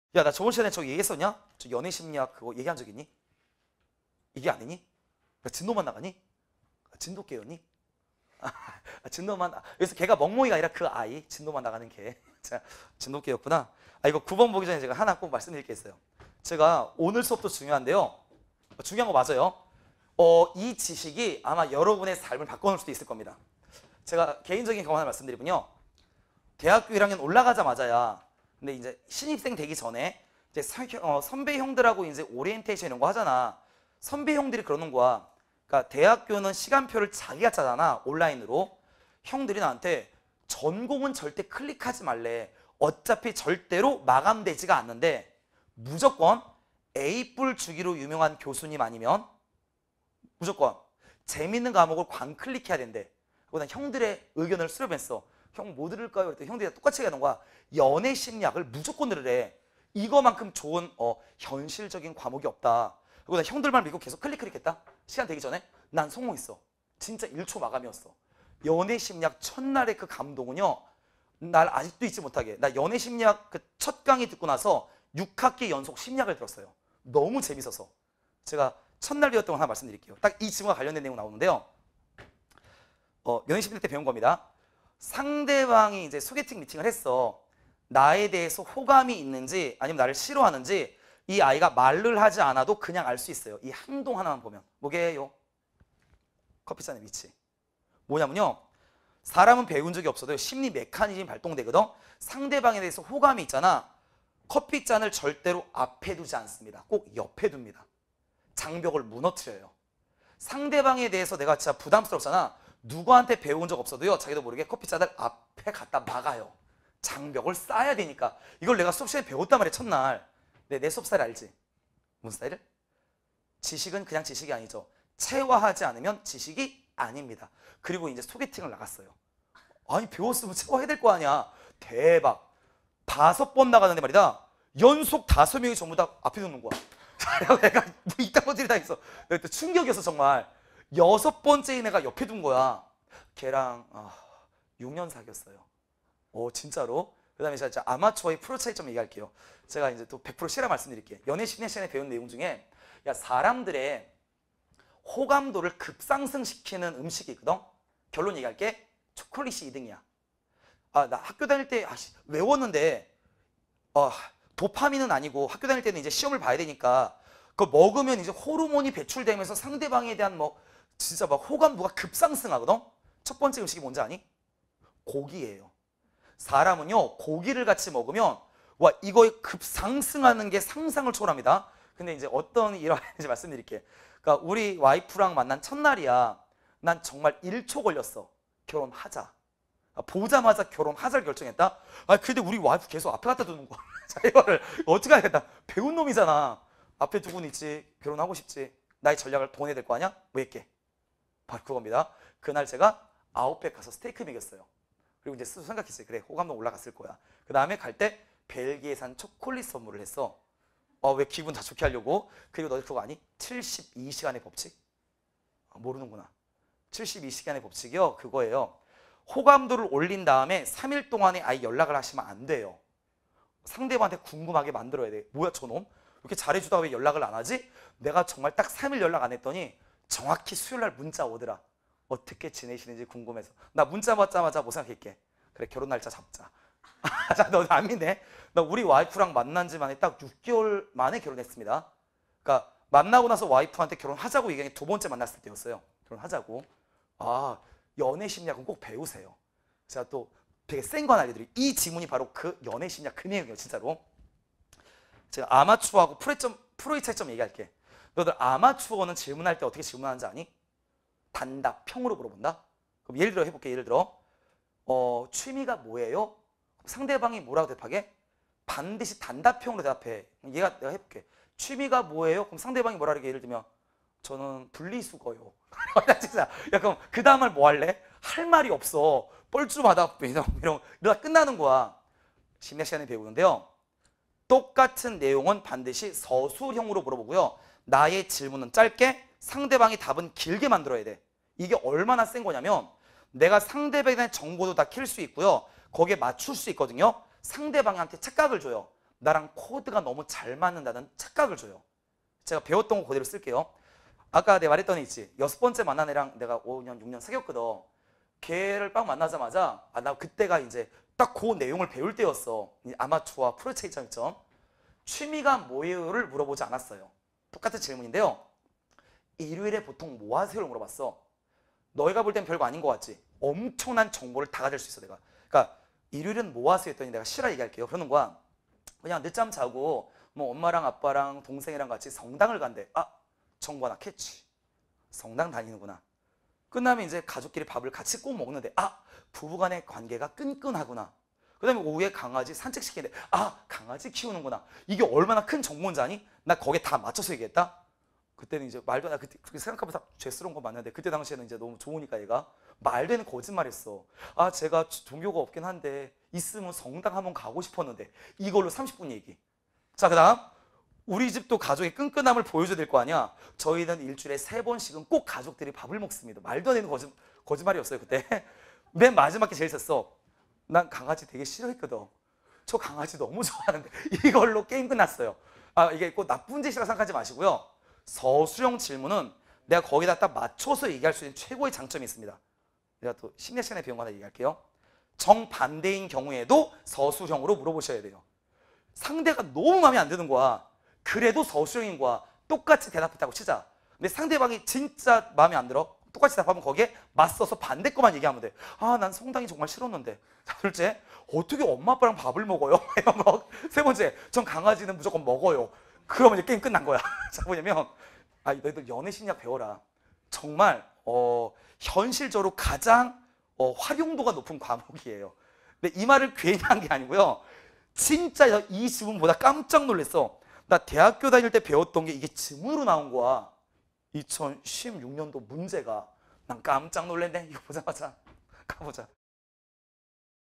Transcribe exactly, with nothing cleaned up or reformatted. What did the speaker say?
야, 나 저번 시간에 저기 얘기했었냐? 저 연애 심리학 그거 얘기한 적 있니? 얘기 안 했니? 나 진도만 나가니? 진도 깨였니? 아, 진도만, 여기서 걔가 멍멍이가 아니라 그 아이, 진도만 나가는 걔. 자, 진도 깨였구나. 아, 이거 구 번 보기 전에 제가 하나 꼭 말씀드릴 게 있어요. 제가 오늘 수업도 중요한데요. 중요한 거 맞아요. 어, 이 지식이 아마 여러분의 삶을 바꿔놓을 수도 있을 겁니다. 제가 개인적인 경험 하나 말씀드리면요. 대학교 일 학년 올라가자마자야, 근데 이제 신입생 되기 전에 이제 선, 어, 선배 형들하고 이제 오리엔테이션 이런 거 하잖아. 선배 형들이 그러는 거야. 그러니까 대학교는 시간표를 자기가 짜잖아. 온라인으로. 형들이 나한테 전공은 절대 클릭하지 말래. 어차피 절대로 마감되지가 않는데 무조건 에이 뿔 주기로 유명한 교수님 아니면 무조건 재밌는 과목을 광클릭해야 된대. 그리고 난 형들의 의견을 수렴했어. 형 뭐 들을까요? 그랬더니 형들이 똑같이 얘기하는 거야. 연애 심리학을 무조건 들으래. 이거만큼 좋은 어, 현실적인 과목이 없다. 그리고 난 형들 말 믿고 계속 클릭 클릭했다. 시간 되기 전에 난 성공했어. 진짜 일 초 마감이었어. 연애 심리학 첫날의 그 감동은요, 날 아직도 잊지 못하게. 나 연애 심리학 그 첫 강의 듣고 나서 육 학기 연속 심리학을 들었어요. 너무 재밌어서. 제가 첫날 배웠던 거 하나 말씀드릴게요. 딱 이 질문과 관련된 내용 나오는데요. 어, 연애 심리학 때 배운 겁니다. 상대방이 이제 소개팅 미팅을 했어. 나에 대해서 호감이 있는지 아니면 나를 싫어하는지 이 아이가 말을 하지 않아도 그냥 알 수 있어요. 이 행동 하나만 보면. 뭐게요? 커피잔의 위치. 뭐냐면요. 사람은 배운 적이 없어도 심리 메커니즘이 발동되거든. 상대방에 대해서 호감이 있잖아. 커피잔을 절대로 앞에 두지 않습니다. 꼭 옆에 둡니다. 장벽을 무너뜨려요. 상대방에 대해서 내가 진짜 부담스럽잖아. 누구한테 배운 적 없어도요, 자기도 모르게 커피잔을 앞에 갖다 막아요. 장벽을 쌓아야 되니까. 이걸 내가 수업 시간에 배웠단 말이야, 첫날. 내, 내 수업 스타일 알지? 무슨 스타일을? 지식은 그냥 지식이 아니죠. 체화하지 않으면 지식이 아닙니다. 그리고 이제 소개팅을 나갔어요. 아니, 배웠으면 체화해야 될 거 아니야. 대박. 다섯 번 나가는데 말이다. 연속 다섯 명이 전부 다 앞에 두는 거야. 내가 뭐 이딴 것들이 다 있어. 또 충격이었어, 정말. 여섯 번째인 애가 옆에 둔 거야. 걔랑 아, 육 년 사귀었어요. 오, 진짜로. 그 다음에 제가 아마추어의 프로 차이점 얘기할게요. 제가 이제 또 백 퍼센트 실화 말씀드릴게요. 연애 심리 시간에 배운 내용 중에 야, 사람들의 호감도를 급상승시키는 음식이 있거든. 결론 얘기할게. 초콜릿이 이 등이야. 아, 나 학교 다닐 때 아씨, 외웠는데 어, 도파민은 아니고 학교 다닐 때는 이제 시험을 봐야 되니까 그거 먹으면 이제 호르몬이 배출되면서 상대방에 대한 뭐 진짜 막 호감도가 급상승하거든. 첫 번째 음식이 뭔지 아니? 고기예요. 사람은요, 고기를 같이 먹으면 와, 이거 급상승하는 게 상상을 초월합니다. 근데 이제 어떤 일화인지 말씀드릴게. 그러니까 우리 와이프랑 만난 첫날이야. 난 정말 일 초 걸렸어. 결혼하자. 보자마자 결혼하자를 결정했다. 아, 근데 우리 와이프 계속 앞에 갖다 두는 거야. 자, 이거를 어떻게 하겠다. 배운 놈이잖아. 앞에 두고는 있지. 결혼하고 싶지. 나의 전략을 도내야 될 거 아니야? 뭐 했게? 바로 그겁니다. 그날 제가 아웃백 가서 스테이크 먹였어요. 그리고 이제 스스로 생각했어요. 그래, 호감도 올라갔을 거야. 그 다음에 갈 때 벨기에산 초콜릿 선물을 했어. 어, 왜 기분 다 좋게 하려고? 그리고 너희 그거 아니? 칠십이 시간의 법칙? 아, 모르는구나. 칠십이 시간의 법칙이요. 그거예요. 호감도를 올린 다음에 삼 일 동안에 아예 연락을 하시면 안 돼요. 상대방한테 궁금하게 만들어야 돼. 뭐야 저놈? 이렇게 잘해주다가 왜 연락을 안 하지? 내가 정말 딱 삼 일 연락 안 했더니 정확히 수요일날 문자 오더라. 어떻게 지내시는지 궁금해서. 나 문자 받자마자 뭐 생각할게. 그래, 결혼 날짜 잡자. 자, 너 안 믿네? 나 우리 와이프랑 만난 지 만에 딱 육 개월 만에 결혼했습니다. 그러니까 만나고 나서 와이프한테 결혼하자고 얘기한 게 두 번째 만났을 때였어요. 결혼하자고. 아, 연애 심리학은 꼭 배우세요. 제가 또 되게 센 거 하나 알려드릴게요. 이 지문이 바로 그 연애 심리학 그 내용이에요, 진짜로. 제가 아마추어하고 프로의, 점, 프로의 차이점 얘기할게. 너들 아마추어는 질문할 때 어떻게 질문하는지 아니? 단답형으로 물어본다? 그럼 예를 들어 해볼게. 예를 들어 어, 취미가 뭐예요? 상대방이 뭐라고 대답하게? 반드시 단답형으로 대답해. 얘가 내가 해볼게. 취미가 뭐예요? 그럼 상대방이 뭐라 그러게? 예를 들면 저는 분리수거요. 진짜. 야, 그럼 그 다음 말 뭐 할래? 할 말이 없어. 뻘쭘하다. 이런, 이런, 이러다 끝나는 거야. 심리학 시간에 배우는데요. 똑같은 내용은 반드시 서술형으로 물어보고요. 나의 질문은 짧게, 상대방의 답은 길게 만들어야 돼. 이게 얼마나 센 거냐면 내가 상대방에 대한 정보도 다 킬 수 있고요. 거기에 맞출 수 있거든요. 상대방한테 착각을 줘요. 나랑 코드가 너무 잘 맞는다는 착각을 줘요. 제가 배웠던 거 그대로 쓸게요. 아까 내가 말했던 애 있지. 여섯 번째 만난 애랑 내가 오 년, 육 년 사귀었거든. 걔를 딱 만나자마자 아, 나 그때가 이제 딱 그 내용을 배울 때였어. 아마추어와 프로 차이점. 취미가 뭐예요를 물어보지 않았어요. 똑같은 질문인데요. 일요일에 보통 뭐 하세요를 물어봤어. 너희가 볼 땐 별거 아닌 것 같지? 엄청난 정보를 다 가질 수 있어 내가. 그러니까 일요일은 뭐 하세요 했더니 내가 싫어 얘기할게요. 그러는 거야. 그냥 늦잠 자고 뭐 엄마랑 아빠랑 동생이랑 같이 성당을 간대. 아, 정보 하나 캐치. 성당 다니는구나. 끝나면 이제 가족끼리 밥을 같이 꼭 먹는데 아, 부부간의 관계가 끈끈하구나. 그 다음에 오후에 강아지 산책시키는데 아, 강아지 키우는구나. 이게 얼마나 큰 정보인지 아니? 나 거기에 다 맞춰서 얘기했다. 그때는 이제 말도 안 돼. 그때 그렇게 생각하면서 죄스러운 건 맞는데 그때 당시에는 이제 너무 좋으니까 얘가 말도 안 되는 거짓말했어. 아, 제가 종교가 없긴 한데 있으면 성당 한번 가고 싶었는데 이걸로 삼십 분 얘기. 자, 그 다음 우리 집도 가족의 끈끈함을 보여줘야 될 거 아니야. 저희는 일주일에 세 번씩은 꼭 가족들이 밥을 먹습니다. 말도 안 되는 거짓, 거짓말이었어요 그때. 맨 마지막에 제일 썼어. 난 강아지 되게 싫어했거든. 저 강아지 너무 좋아하는데 이걸로 게임 끝났어요. 아, 이게 꼭 나쁜 짓이라 생각하지 마시고요. 서술형 질문은 내가 거기다 딱 맞춰서 얘기할 수 있는 최고의 장점이 있습니다. 내가 또 심리학 시간에 배운 거 하나 얘기할게요. 정반대인 경우에도 서술형으로 물어보셔야 돼요. 상대가 너무 마음에 안 드는 거야. 그래도 서술형인 거야. 똑같이 대답했다고 치자. 근데 상대방이 진짜 마음에 안 들어. 똑같이 대답하면 거기에 맞서서 반대 거만 얘기하면 돼. 아, 난 성당이 정말 싫었는데. 자, 둘째, 어떻게 엄마 아빠랑 밥을 먹어요? 세 번째, 전 강아지는 무조건 먹어요. 그러면 이제 게임 끝난 거야. 자, 뭐냐면 아, 너희들 연애 심리학 배워라. 정말 어, 현실적으로 가장 어, 활용도가 높은 과목이에요. 근데 이 말을 괜히 한 게 아니고요. 진짜 이 지문보다 깜짝 놀랐어. 나 대학교 다닐 때 배웠던 게 이게 지문으로 나온 거야. 이천십육 년도 문제가. 난 깜짝 놀랐네. 이거 보자마자 가보자.